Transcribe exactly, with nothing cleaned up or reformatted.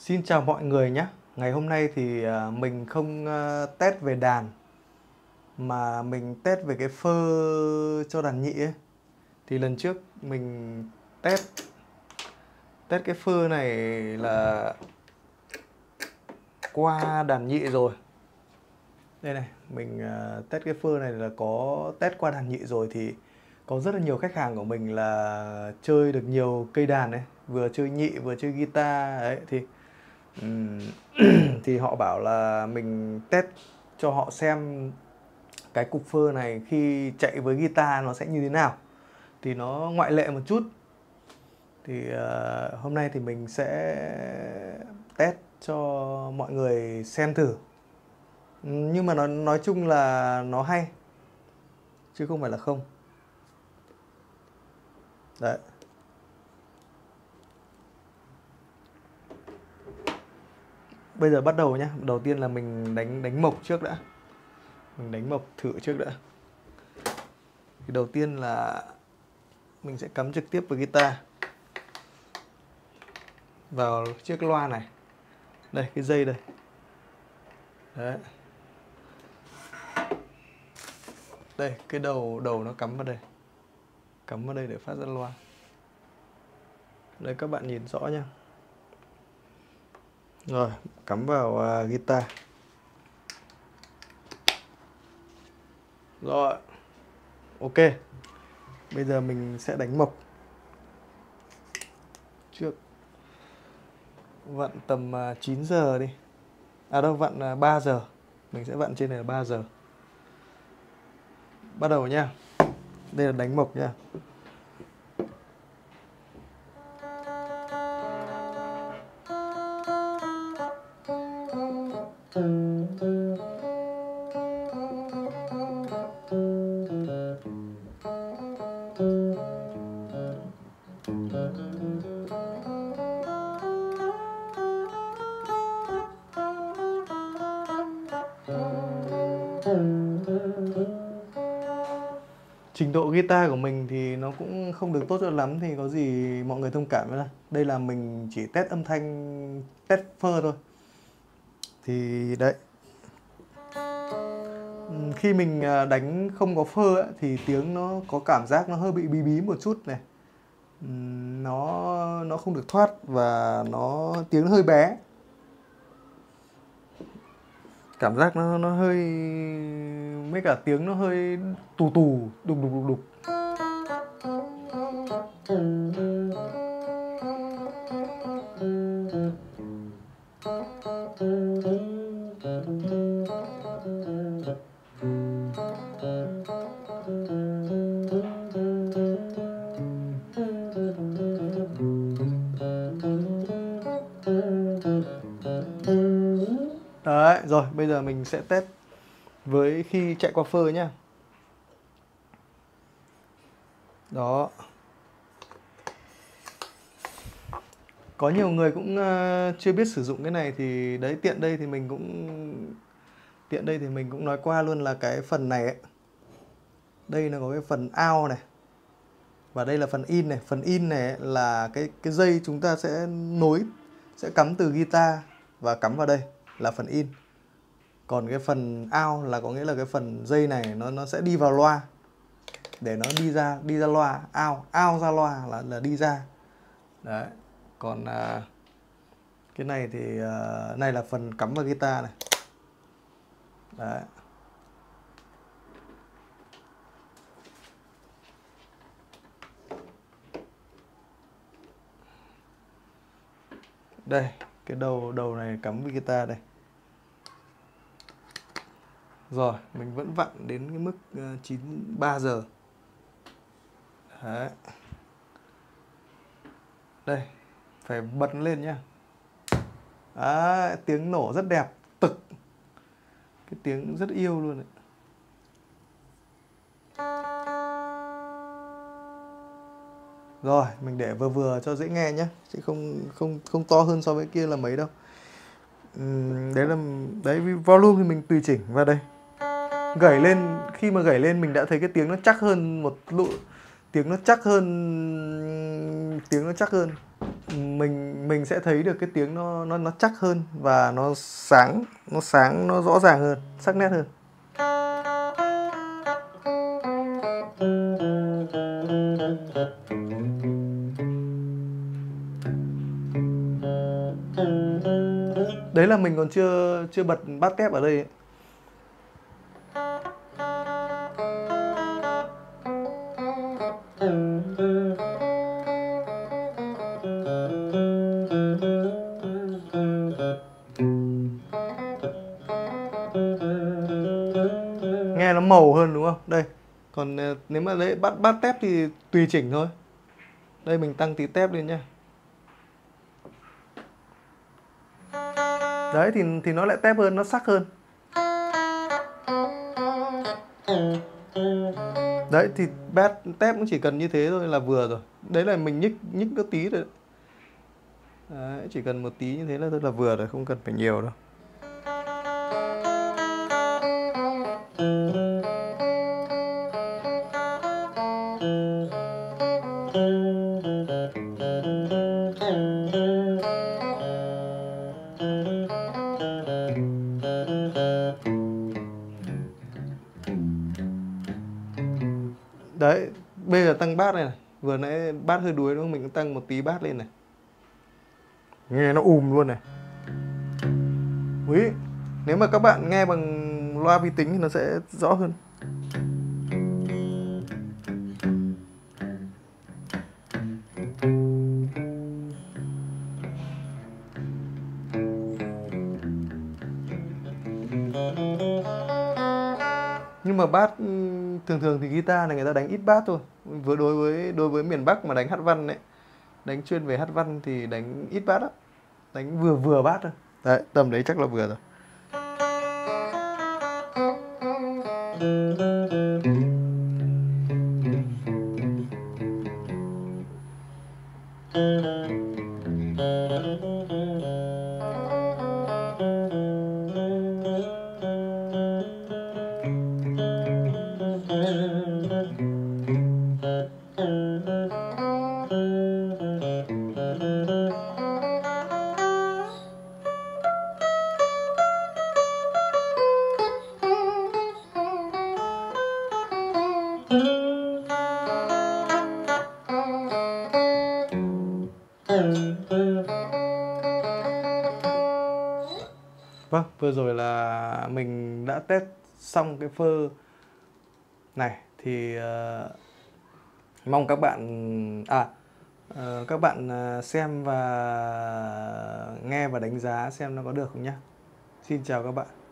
Xin chào mọi người nhé. Ngày hôm nay thì à, mình không à, test về đàn mà mình test về cái phơ cho đàn nhị ấy. Thì lần trước mình test test cái phơ này là qua đàn nhị rồi. Đây này, mình à, test cái phơ này là có test qua đàn nhị rồi. Thì có rất là nhiều khách hàng của mình là chơi được nhiều cây đàn ấy, vừa chơi nhị vừa chơi guitar ấy. Thì Ừm, thì họ bảo là mình test cho họ xem cái cục phơ này khi chạy với guitar nó sẽ như thế nào. Thì nó ngoại lệ một chút. Thì ờ, hôm nay thì mình sẽ test cho mọi người xem thử. Ừm, Nhưng mà nó nói chung là nó hay chứ không phải là không. Đấy. Bây giờ bắt đầu nhá. Đầu tiên là mình đánh đánh mộc trước đã. Mình đánh mộc thử trước đã. Thì đầu tiên là mình sẽ cắm trực tiếp vào guitar, vào chiếc loa này. Đây, cái dây đây. Đấy. Đây, cái đầu đầu nó cắm vào đây. Cắm vào đây để phát ra loa. Đây, các bạn nhìn rõ nha. Rồi, cắm vào uh, guitar. Rồi. Ok. Bây giờ mình sẽ đánh mộc trước. Vặn tầm uh, chín giờ đi. À đâu, vặn uh, ba giờ. Mình sẽ vặn trên này là ba giờ. Bắt đầu nha. Đây là đánh mộc nha. Trình độ guitar của mình thì nó cũng không được tốt cho lắm, thì có gì mọi người thông cảm với. Đây là mình chỉ test âm thanh, test phơ thôi. Thì đấy, khi mình đánh không có phơ ấy, thì tiếng nó có cảm giác nó hơi bị bí bí một chút này. Nó nó không được thoát và nó tiếng nó hơi bé. Cảm giác nó nó hơi, mấy cả tiếng nó hơi tù tù, đục đục đục đục. Đấy, rồi bây giờ mình sẽ test với khi chạy qua phơ nhá. Đó. Có nhiều người cũng uh, chưa biết sử dụng cái này thì đấy, tiện đây thì mình cũng tiện đây thì mình cũng nói qua luôn là cái phần này ấy. Đây là có cái phần out này. Và đây là phần in này, phần in này là cái cái dây chúng ta sẽ nối, sẽ cắm từ guitar và cắm vào đây là phần in. Còn cái phần out là có nghĩa là cái phần dây này nó nó sẽ đi vào loa để nó đi ra đi ra loa, out out ra loa là là đi ra. Đấy. Còn à, cái này thì à, này là phần cắm vào guitar này. Đấy. Đây, cái đầu đầu này cắm với guitar đây. Rồi, mình vẫn vặn đến cái mức uh, chín ba giờ. Đấy. Đây, phải bật lên nhá. Đấy, tiếng nổ rất đẹp, tực. Cái tiếng rất yêu luôn đấy. Rồi, mình để vừa vừa cho dễ nghe nhé, chứ không không không to hơn so với kia là mấy đâu. Uhm, đấy là đấy, volume thì mình tùy chỉnh vào đây. Gảy lên, khi mà gảy lên mình đã thấy cái tiếng nó chắc hơn một lụ, tiếng nó chắc hơn, tiếng nó chắc hơn. mình mình sẽ thấy được cái tiếng nó nó nó chắc hơn và nó sáng, nó sáng, nó rõ ràng hơn, sắc nét hơn. Đấy là mình còn chưa chưa bật bass tép ở đây ấy. Nghe nó màu hơn đúng không? Đây. Còn nếu mà lấy bass bass tép thì tùy chỉnh thôi. Đây mình tăng tí tép lên nhá. Đấy thì thì nó lại tép hơn, nó sắc hơn. Đấy thì bass tép cũng chỉ cần như thế thôi là vừa rồi. Đấy là mình nhích nhích có tí rồi. Đấy, chỉ cần một tí như thế là thôi là vừa rồi, không cần phải nhiều đâu. Đấy, bây giờ tăng bass này này. Vừa nãy bass hơi đuối đúng không? Mình cũng tăng một tí bass lên này. Nghe nó ùm luôn này. Úi, nếu mà các bạn nghe bằng loa vi tính thì nó sẽ rõ hơn. Nhưng mà bass thường thường thì guitar này người ta đánh ít bass thôi. Vừa đối với đối với miền Bắc mà đánh hát văn đấy, đánh chuyên về hát văn thì đánh ít bass á, đánh vừa vừa bass thôi. Đấy, tầm đấy chắc là vừa rồi. Vâng, vừa rồi là mình đã test xong cái phơ này thì uh, mong các bạn à uh, các bạn xem và nghe và đánh giá xem nó có được không nhá. Xin chào các bạn.